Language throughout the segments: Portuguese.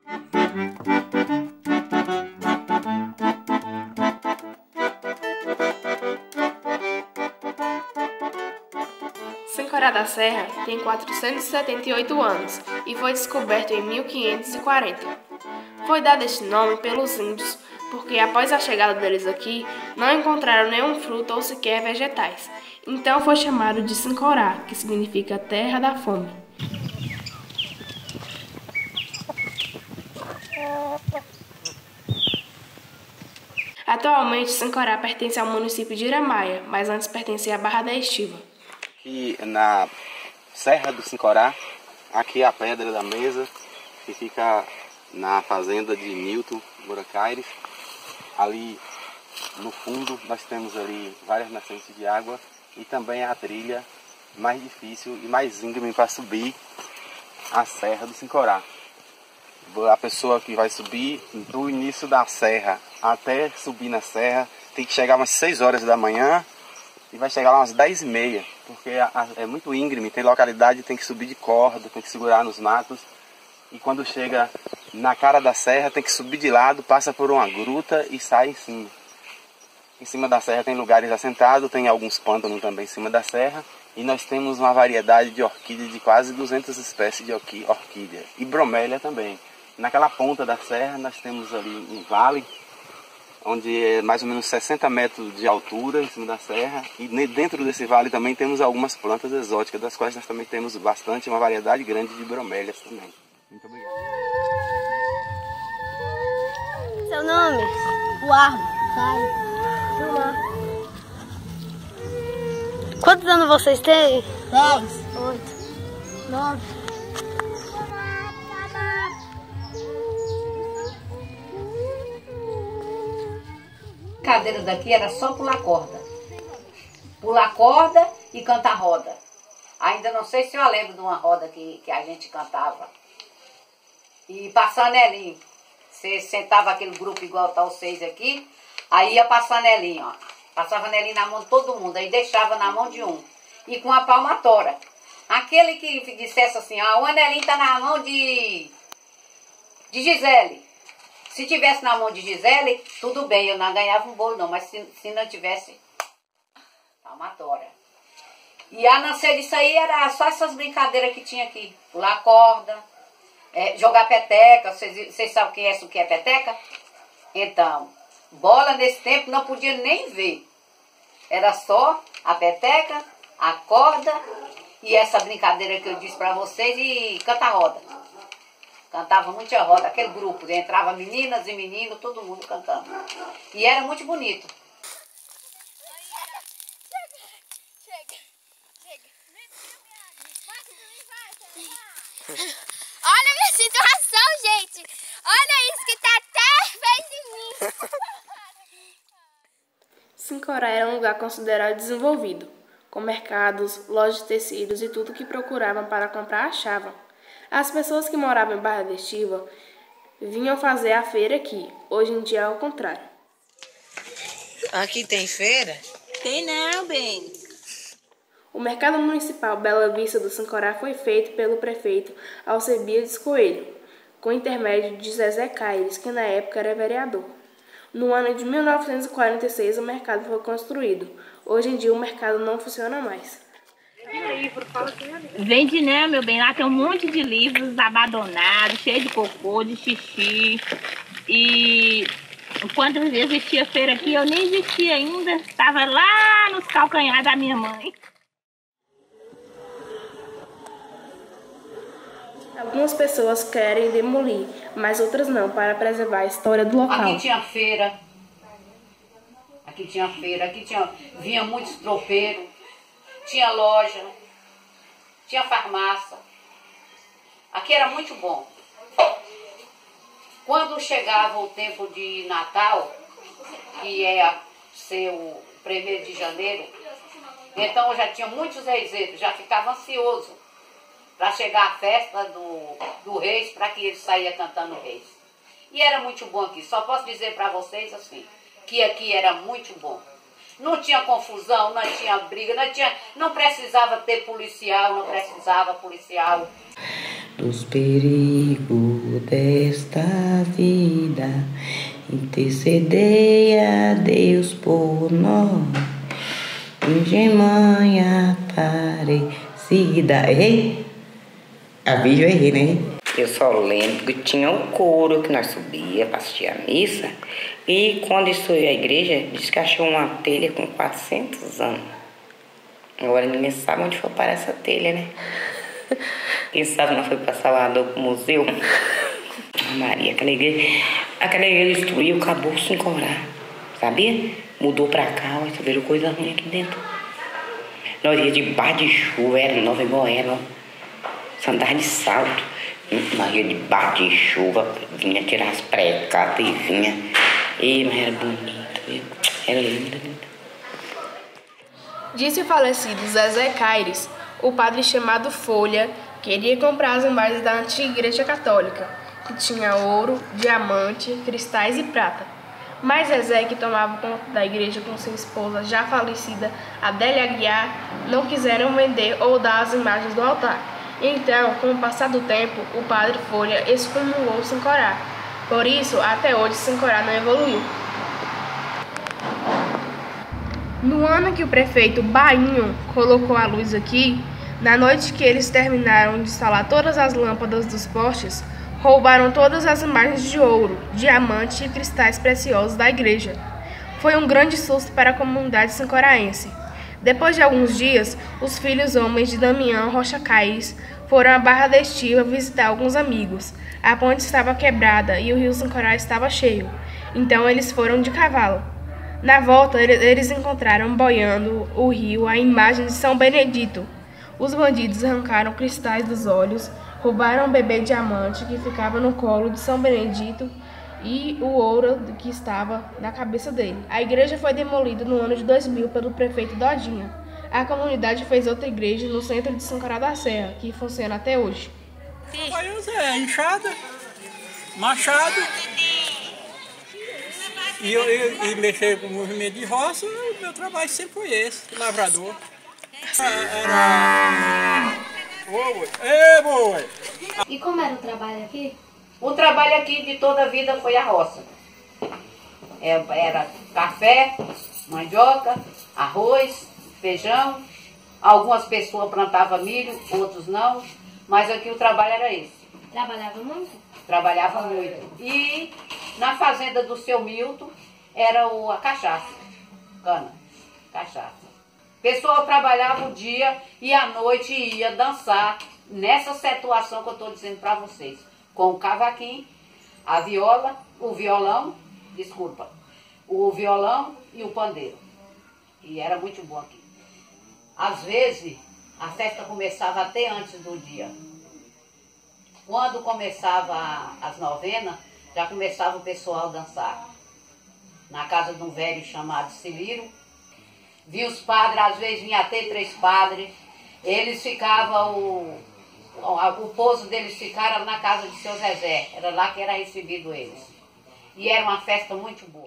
Sincorá da Serra tem 478 anos e foi descoberto em 1540. Foi dado este nome pelos índios porque após a chegada deles aqui não encontraram nenhum fruto ou sequer vegetais. Então foi chamado de Sincorá, que significa terra da fome. Atualmente, Sincorá pertence ao município de Iramaia, mas antes pertencia à Barra da Estiva. Aqui na Serra do Sincorá, aqui é a Pedra da Mesa, que fica na fazenda de Nilton Buracaires. Ali no fundo nós temos ali várias nascentes de água e também a trilha mais difícil e mais íngreme para subir a Serra do Sincorá. A pessoa que vai subir do início da serra até subir na serra tem que chegar umas 6 horas da manhã e vai chegar lá umas 10h30, porque é muito íngreme, tem localidade, tem que subir de corda, tem que segurar nos matos. E quando chega na cara da serra tem que subir de lado, passa por uma gruta e sai em cima. Em cima da serra tem lugares assentados, tem alguns pântanos também em cima da serra. E nós temos uma variedade de orquídeas de quase 200 espécies de orquídea. E bromélia também. Naquela ponta da serra nós temos ali um vale, onde é mais ou menos 60 metros de altura em cima da serra. E dentro desse vale também temos algumas plantas exóticas, das quais nós também temos bastante, uma variedade grande de bromélias também. Muito obrigado. Seu nome? Eduardo. Caio. Quantos anos vocês têm? 10. 8. 9. A brincadeira daqui era só pular corda. Pular corda e cantar roda. Ainda não sei se eu lembro de uma roda que a gente cantava. E passar anelinho. Você sentava aquele grupo igual tá vocês aqui, aí ia passar anelinho, ó. Passava anelinho na mão de todo mundo, aí deixava na mão de um. E com a palmatória. Aquele que dissesse assim, ó, o anelinho tá na mão de Gisele. Se tivesse na mão de Gisele, tudo bem, eu não ganhava um bolo não, mas se não tivesse, palmatória. E a não ser disso aí, era só essas brincadeiras que tinha aqui. Pular corda, jogar peteca. Vocês sabem o que é peteca? Então, bola nesse tempo não podia nem ver. Era só a peteca, a corda e essa brincadeira que eu disse pra vocês e canta-roda. Cantava muito a roda, aquele grupo, entrava meninas e meninos, todo mundo cantando. E era muito bonito. Olha a minha situação, gente. Olha isso que tá até feio de mim. Sincorá era um lugar considerado desenvolvido, com mercados, lojas de tecidos e tudo que procuravam para comprar achavam. As pessoas que moravam em Barra da Estiva vinham fazer a feira aqui. Hoje em dia é o contrário. Aqui tem feira? Tem não, bem. O mercado municipal Bela Vista do Sincorá foi feito pelo prefeito Alcebiades Coelho, com intermédio de Zezé Caires, que na época era vereador. No ano de 1946 o mercado foi construído. Hoje em dia o mercado não funciona mais. Vende né, meu bem, lá tem um monte de livros abandonados, cheio de cocô, de xixi. E quando existia feira aqui, eu nem existia ainda, estava lá nos calcanhares da minha mãe. Algumas pessoas querem demolir, mas outras não, para preservar a história do local. Aqui tinha feira, vinha muitos tropeiros, tinha loja, tinha farmácia. Aqui era muito bom. Quando chegava o tempo de Natal, que ia ser o 1º de janeiro, então eu já tinha muitos reiseiros, já ficava ansioso para chegar a festa do Reis, para que ele saia cantando Reis. E era muito bom aqui. Só posso dizer para vocês assim, que aqui era muito bom. Não tinha confusão, não tinha briga, não precisava ter policial, não precisava policial. Dos perigos desta vida, intercedei a Deus por nós. Virgem Mãe Aparecida. Errei? A vídeo eu errei, né? Eu só lembro que tinha um coro que nós subia para assistir a missa. E quando estourou a igreja, disse que achou uma telha com 400 anos. Agora ninguém sabe onde foi parar essa telha, né? Quem sabe não foi para Salvador pro museu. Maria, aquela igreja destruiu, acabou sem corar. Sabia? Mudou pra cá, mas viram coisa ruim aqui dentro. Nós ia debaixo de chuva, era nova igual era. Andar de salto. Nós ia debaixo de chuva, vinha tirar as precatas e vinha. E, mas era bonito, viu? Era lindo, lindo. Disse o falecido Zezé Caires, o padre chamado Folha queria comprar as imagens da antiga igreja católica, que tinha ouro, diamante, cristais e prata. Mas Zezé, que tomava conta da igreja com sua esposa já falecida, Adélia Aguiar, não quiseram vender ou dar as imagens do altar. Então, com o passar do tempo, o padre Folha excomungou Sincorá. Por isso, até hoje, Sincorá não evoluiu. No ano que o prefeito Bainho colocou a luz aqui, na noite que eles terminaram de instalar todas as lâmpadas dos postes, roubaram todas as imagens de ouro, diamante e cristais preciosos da igreja. Foi um grande susto para a comunidade sincoraense. Depois de alguns dias, os filhos homens de Damião Rocha Caires foram à Barra da Estiva visitar alguns amigos. A ponte estava quebrada e o rio Sincorá estava cheio, então eles foram de cavalo. Na volta, eles encontraram boiando o rio a imagem de São Benedito. Os bandidos arrancaram cristais dos olhos, roubaram o bebê diamante que ficava no colo de São Benedito e o ouro que estava na cabeça dele. A igreja foi demolida no ano de 2000 pelo prefeito Dodinha. A comunidade fez outra igreja no centro de Sincorá da Serra, que funciona até hoje. Aí eu usei enxada, machado e mexer com o movimento de roça. O meu trabalho sempre foi esse, lavrador. E como era o trabalho aqui? O trabalho aqui de toda a vida foi a roça. Era café, mandioca, arroz, feijão. Algumas pessoas plantavam milho, outros não. Mas aqui o trabalho era esse. Trabalhava muito? Trabalhava muito. E na fazenda do seu Milton era a cachaça. Cana, cachaça. O pessoal trabalhava o dia e à noite ia dançar nessa situação que eu estou dizendo para vocês. Com o cavaquinho, a viola, o violão e o pandeiro. E era muito bom aqui. Às vezes, a festa começava até antes do dia. Quando começava as novenas, já começava o pessoal a dançar. Na casa de um velho chamado Ciliro. Vi os padres, às vezes vinha até 3 padres. Eles ficavam, o pouso deles ficaram na casa de seu Zezé. Era lá que era recebido eles. E era uma festa muito boa.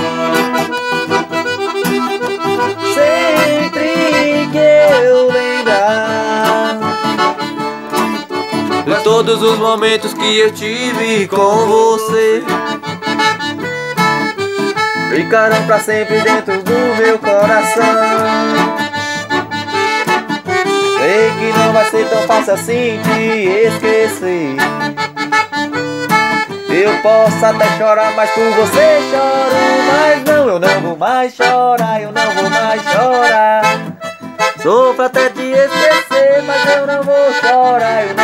Sempre que eu lembrar todos os momentos que eu tive com você ficarão pra sempre dentro do meu coração. Sei que não vai ser tão fácil assim te esquecer. Eu posso até chorar, mas por você choro. Mas não, eu não vou mais chorar, eu não vou mais chorar. Sofro até te esquecer, mas eu não vou chorar, eu